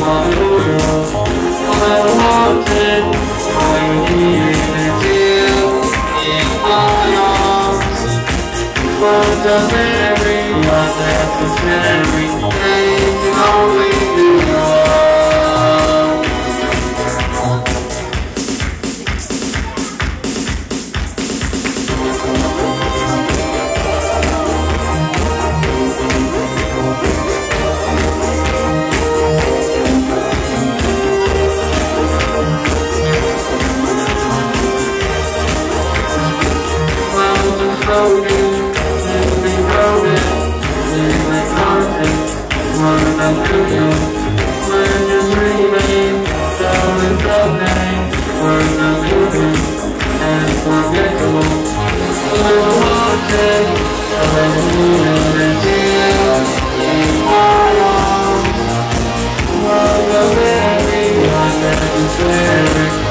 Unnecessary things you only do wrong. Clouds are floating, moving broken. One of you, when you're dreaming, so it's something. One of you, and forgettable. Little watching, and you in my arms. One of every unnecessary.